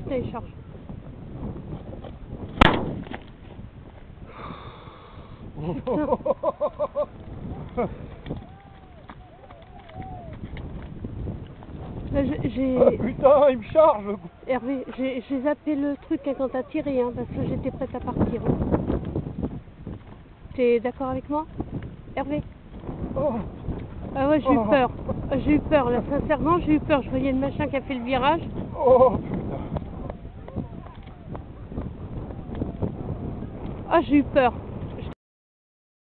putain, il charge. Là, Ah, putain, il me charge. Hervé, j'ai zappé le truc hein, quand t'as tiré, hein, parce que j'étais prête à partir. Hein. T'es d'accord avec moi, Hervé? Oh. Ah ouais, j'ai eu peur. J'ai eu peur, là, sincèrement, j'ai eu peur. Je voyais le machin qui a fait le virage. Oh, putain. Ah, j'ai eu peur.